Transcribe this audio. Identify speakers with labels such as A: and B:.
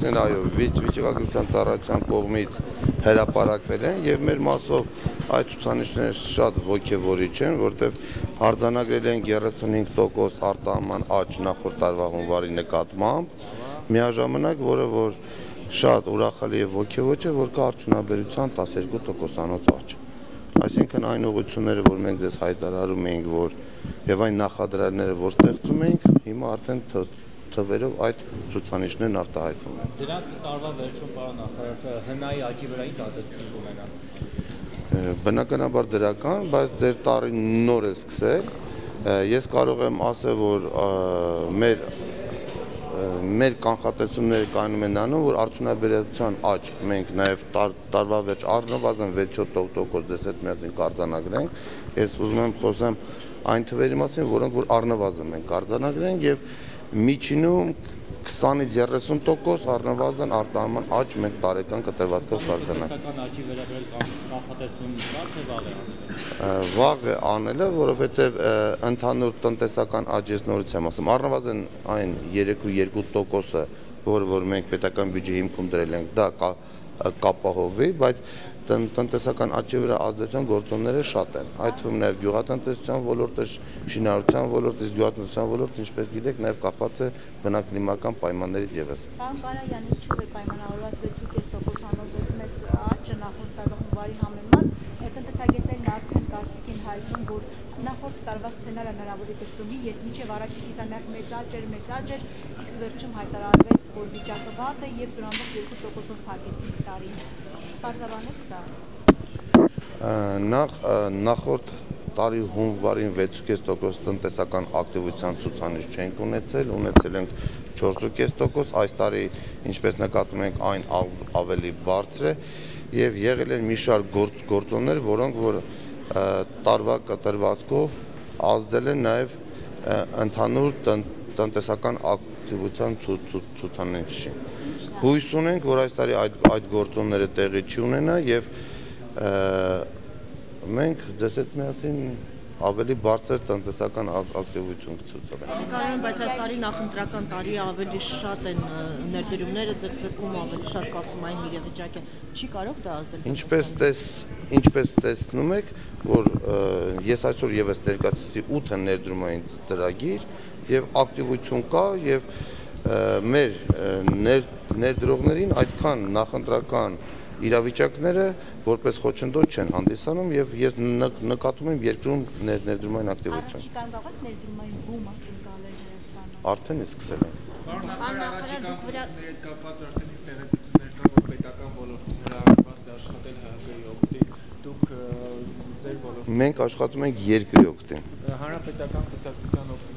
A: ցուցանիշները այո վիճակագրության ծառայության կողմից հրապարակվել են եւ մեր մասով այդ ցուցանիշները շատ ոգևորիչ են, որտեղ արձանագրել են 35% արտահանման աճ նախորդ տարվա հունվարի նկատմամբ, միաժամանակ որը որ շատ ուրախալի եւ ոգևոչ է, որ կա արդյունաբերության 12%-անոց աճ։ Այսինքն այն ուղղությունները, որ մենք դες հայտարարում էինք, որ եւ այն նախադրյալները, որ ստեղծում էինք, հիմա արդեն թվերով այդ ցուցանիշներն արտահայտվում են։
B: Դրանք տարվա վերջում պարոն նախարար հնայի աճի վրա ինչ ազդեցություն կունենան։
A: Բնականաբար դրական, բայց դեռ տարին նոր է սկսել։ Ես կարող եմ ասել, որ մեր կանխատեսումները կայանում են նրանում, որ արդյունաբերության աճ մենք նաև տարվա վերջ առնվազն 6-7% դες հետ միասին կարձանագրենք։ Ես ուզում եմ խոսեմ այն թվերի մասին, որոնք որ առնվազն մենք կարձանագրենք եւ միջինում 20-ից 30% առնվազն արտահանման աճ մենք տարեկան կտրվածքով կարձանագրենք։
B: Տնտեսական աճի վերաբերյալ կանխատեսում կա թե վաղ է անելը։
A: Վաղ է անելը, որովհետև ընդհանուր տնտեսական աճ ես նորից եմ ասում, առնվազն այն 3.2%-ը, որ մենք պետական բյուջեի հիմքում դրել ենք, դա կապահովի, բայց տնտեսական աճի վրա ազդեցության գործոնները շատ են։ Այդ թվում նաև գյուղատնտեսության ոլորտը, շինարարության ոլորտը, իսկ գյուղատնտեսության ոլորտը, ինչպես գիտեք, նաև կապված է բնակլիմական պայմաններից ևս։
C: Պարոն Կարայան, ինչու է պայմանավորված 6.2%-անոց մեծ աճը նախորդ տարվա հունվարի համեմատ, տնտեսագետներն արդեն կարծիք են հայտնում, որ նախորդ տարվա սցենարը հնարավորի կրկնվի, երբ մինչև առաջի կիսամյակ մեծ աճ էր, իսկ վերջում հայտարարվեց, որ վիճակը վատ է եւ զրամով 2%-ով փակեցին տարին։ Պարզաբանեք սա։
A: Նախորդ տարի հունվարին 6.5% տնտեսական ակտիվության ցուցանիշ չենք ունեցել ենք 4.5%, այս տարի ինչպես նկատում ենք այն ավելի բարձր է եւ եղել են մի շարք գործոններ, որոնք որ տարվա կտրվածքով ազդել են նաեւ ընդհանուր տնտեսական ակտիվության ցուցանիշին։ Հույս ունենք, որ այս տարի այդ գործոնները տեղի չի ունենա եւ մենք ձեզ հետ միասին ավելի բարձր տնտեսական ակտիվություն կցուցաբերենք։
D: Կարոն, բայց այս տարի նախընտրական տարի ավելի շատ են ներդրումները, ձգձգում ավելի շատ կասումային իրավիճակ է։ Չի կարող դա ազդել։
A: Ինչպես տեսնում եք, որ ես այսօր եւս ներկայացրի 8 ներդրումային ծրագիր եւ ակտիվություն կա եւ մեր ներդրողներին այդքան նախընտրական իրավիճակները որպես խոչընդոտ չեն հանդիսանում եւ ես նկատում եմ երկրում ներդրումային ակտիվություն։
C: Առաջիկան կարող եք ներդրումային բում ակնկալել Հայաստանում։
A: Արդեն սկսել են։
E: Պարոն նախարար, առաջիկա բուխների հետ կապված արդեն իսկ տեղեկություններ կան, որ պետական ոլորտում հրավիրված է աշխատել ՀՀԿ-ի օգտին, դուք ձեր ոլորտում։
A: Մենք աշխատում ենք երկրի օգտին։
E: Հանրապետական կուսակցության օգտին